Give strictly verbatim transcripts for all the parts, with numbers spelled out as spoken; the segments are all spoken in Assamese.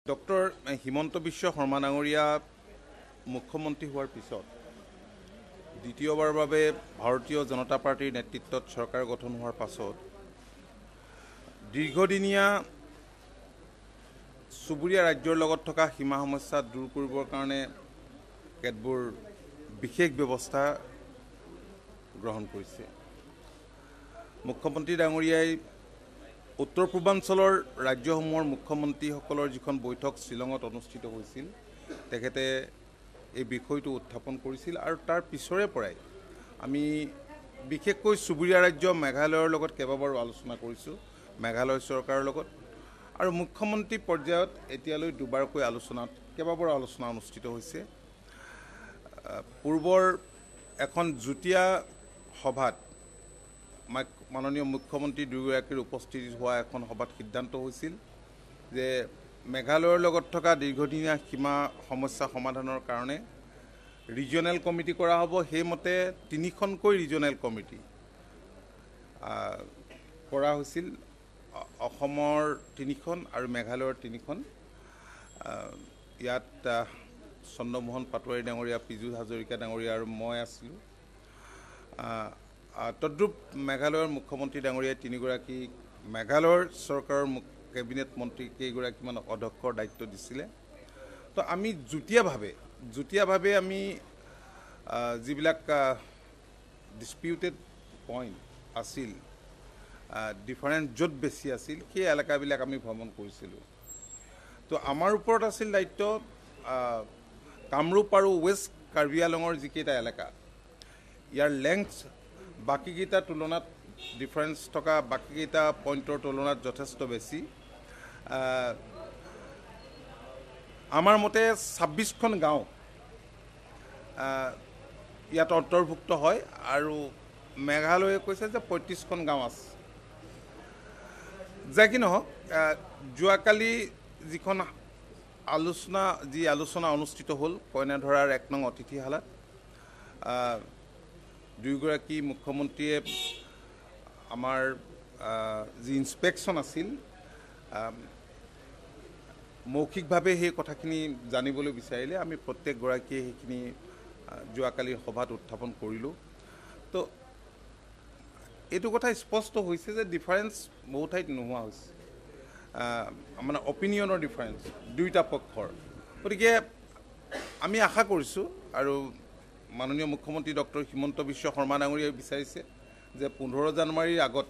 ডক্টৰ হিমন্ত বিশ্ব শৰ্মা ডাঙৰীয়া মুখ্যমন্ত্ৰী হোৱাৰ পিছত দ্বিতীয়বাৰৰ বাবে ভাৰতীয় জনতা পাৰ্টিৰ নেতৃত্বত চৰকাৰ গঠন হোৱাৰ পাছত দীৰ্ঘদিনীয়া চুবুৰীয়া ৰাজ্যৰ লগত থকা সীমা সমস্যা দূৰ কৰিবৰ কাৰণে কেতবোৰ বিশেষ ব্যৱস্থা গ্ৰহণ কৰিছে। মুখ্যমন্ত্ৰী ডাঙৰীয়াই উত্তৰ পূৰ্বাঞ্চলৰ ৰাজ্যসমূহৰ মুখ্যমন্ত্ৰীসকলৰ যিখন বৈঠক শ্বিলঙত অনুষ্ঠিত হৈছিল তেখেতে এই বিষয়টো উত্থাপন কৰিছিল আৰু তাৰ পিছৰে পৰাই আমি বিশেষকৈ চুবুৰীয়া ৰাজ্য মেঘালয়ৰ লগত কেইবাবাৰো আলোচনা কৰিছোঁ, মেঘালয় চৰকাৰৰ লগত, আৰু মুখ্যমন্ত্ৰী পৰ্যায়ত এতিয়ালৈ দুবাৰকৈ আলোচনাত কেইবাবাৰো আলোচনা অনুষ্ঠিত হৈছে। পূৰ্বৰ এখন যুটীয়া সভাত মাননীয় মুখ্যমন্ত্ৰী দুয়োগৰাকীৰ উপস্থিতি হোৱা এখন সভাত সিদ্ধান্ত হৈছিল যে মেঘালয়ৰ লগত থকা দীৰ্ঘদিনীয়া সীমা সমস্যা সমাধানৰ কাৰণে ৰিজনেল কমিটি কৰা হ'ব। সেইমতে তিনিখনকৈ ৰিজনেল কমিটি কৰা হৈছিল, অসমৰ তিনিখন আৰু মেঘালয়ৰ তিনিখন। ইয়াত চন্দ্ৰমোহন পাটোৱাৰী ডাঙৰীয়া, পীযুষ হাজৰিকা ডাঙৰীয়া আৰু মই আছিলোঁ। তদ্ৰূপ মেঘালয়ৰ মুখ্যমন্ত্ৰী ডাঙৰীয়াই তিনিগৰাকী, মেঘালয়ৰ চৰকাৰৰ কেবিনেট মন্ত্ৰী কেইগৰাকীমান অধ্যক্ষৰ দায়িত্ব দিছিলে। তো আমি যুটীয়াভাৱে যুটীয়াভাৱে আমি যিবিলাক ডিছপিউটেড পইণ্ট আছিল, ডিফাৰেণ্ট য'ত বেছি আছিল, সেই এলেকাবিলাক আমি ভ্ৰমণ কৰিছিলোঁ। তো আমাৰ ওপৰত আছিল দায়িত্ব কামৰূপ আৰু ৱেষ্ট কাৰ্বি আংলঙৰ যিকেইটা এলেকা, ইয়াৰ লেংথ বাকীকেইটাৰ তুলনাত ডিফাৰেঞ্চ থকা বাকীকেইটা পইণ্টৰ তুলনাত যথেষ্ট বেছি। আমাৰ মতে ছাব্বিছখন গাঁও ইয়াত অন্তৰ্ভুক্ত হয় আৰু মেঘালয়ে কৈছে যে পঁয়ত্ৰিছখন গাঁও আছে। যে কি নহওক, যোৱাকালি যিখন আলোচনা যি আলোচনা অনুষ্ঠিত হ'ল কইনাধৰাৰ এক নং অতিথিশালাত, দুয়োগৰাকী মুখ্যমন্ত্ৰীয়ে আমাৰ যি ইনস্পেকশ্যন আছিল মৌখিকভাৱে সেই কথাখিনি জানিবলৈ বিচাৰিলে। আমি প্ৰত্যেকগৰাকীয়ে সেইখিনি যোৱাকালিৰ সভাত উত্থাপন কৰিলোঁ। তো এইটো কথা স্পষ্ট হৈছে যে ডিফাৰেঞ্চ বহু ঠাইত নোহোৱা হৈছে, মানে অপিনিয়নৰ ডিফাৰেঞ্চ দুয়োটা পক্ষৰ। গতিকে আমি আশা কৰিছোঁ আৰু মাননীয় মুখ্যমন্ত্ৰী ডক্টৰ হিমন্ত বিশ্ব শৰ্মা ডাঙৰীয়াই বিচাৰিছে যে পোন্ধৰ জানুৱাৰীৰ আগত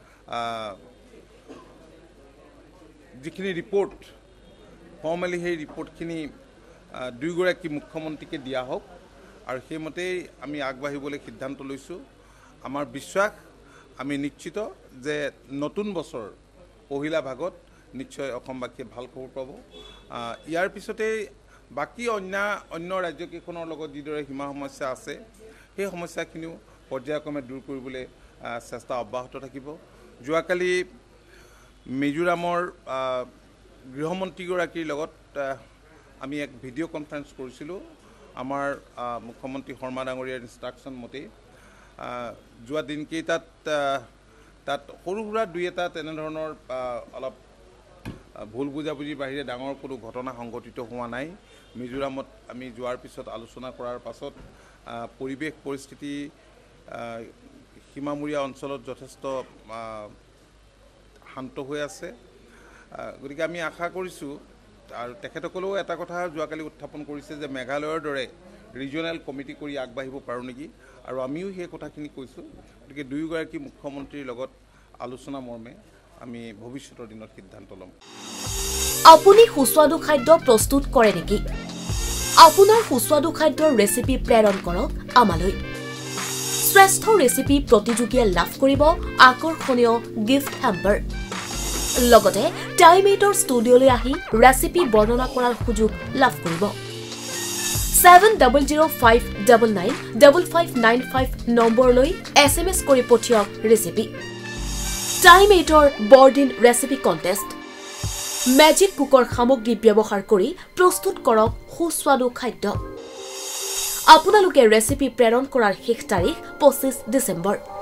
যিখিনি ৰিপৰ্ট ফৰ্মেলি সেই ৰিপৰ্টখিনি দুয়োগৰাকী মুখ্যমন্ত্ৰীকে দিয়া হওক আৰু সেইমতেই আমি আগবাঢ়িবলৈ সিদ্ধান্ত লৈছোঁ। আমাৰ বিশ্বাস, আমি নিশ্চিত যে নতুন বছৰ পহিলা ভাগত নিশ্চয় অসমবাসীয়ে ভাল খবৰ পাব। ইয়াৰ পিছতেই বাকী অন্য অন্য ৰাজ্যকেইখনৰ লগত যিদৰে সীমা সমস্যা আছে সেই সমস্যাখিনিও পৰ্যায়ক্ৰমে দূৰ কৰিবলৈ চেষ্টা অব্যাহত থাকিব। যোৱাকালি মিজোৰামৰ গৃহমন্ত্ৰীগৰাকীৰ লগত আমি এক ভিডিঅ' কনফাৰেঞ্চ কৰিছিলোঁ। আমাৰ মুখ্যমন্ত্ৰী শৰ্মা ডাঙৰীয়াৰ ইনষ্ট্ৰাকশ্যন মতেই যোৱা দিনকেইটাত তাত সৰু সুৰা দুই এটা তেনেধৰণৰ অলপ ভুল বুজাবুজিৰ বাহিৰে ডাঙৰ কোনো ঘটনা সংঘটিত হোৱা নাই। মিজোৰামত আমি যোৱাৰ পিছত আলোচনা কৰাৰ পাছত পৰিৱেশ পৰিস্থিতি সীমামূৰীয়া অঞ্চলত যথেষ্ট শান্ত হৈ আছে। গতিকে আমি আশা কৰিছোঁ, আৰু তেখেতসকলেও এটা কথা যোৱাকালি উত্থাপন কৰিছে যে মেঘালয়ৰ দৰে ৰিজনেল কমিটি কৰি আগবাঢ়িব পাৰোঁ নেকি, আৰু আমিও সেই কথাখিনি কৈছোঁ। গতিকে দুয়োগৰাকী মুখ্যমন্ত্ৰীৰ লগত আলোচনা মৰ্মে আমি ভৱিষ্যতৰ দিনত সিদ্ধান্ত ল'ম। আপুনি সুস্বাদু খাদ্য প্ৰস্তুত কৰে নেকি? আপোনাৰ সুস্বাদু খাদ্যৰ ৰেচিপি প্ৰেৰণ কৰক আমালৈ। শ্ৰেষ্ঠ ৰেচিপি প্ৰতিযোগীয়ে লাভ কৰিব আকৰ্ষণীয় গিফ্ট হেম্পাৰ, লগতে টাইম এইটৰ ষ্টুডিঅ'লৈ আহি ৰেচিপি বৰ্ণনা কৰাৰ সুযোগ লাভ কৰিব। Seven double zero' five double nine double five nine five নম্বৰলৈ এছ এম এছ কৰি পঠিয়াওক ৰেচিপি। টাইম এইটৰ বৰদিন ৰেচিপি কণ্টেষ্ট। মেজিক কুকৰ সামগ্ৰী ব্যৱহাৰ কৰি প্ৰস্তুত কৰক সুস্বাদু খাদ্য। আপোনালোকে ৰেচিপি প্ৰেৰণ কৰাৰ শেষ তাৰিখ পঁচিছ ডিচেম্বৰ।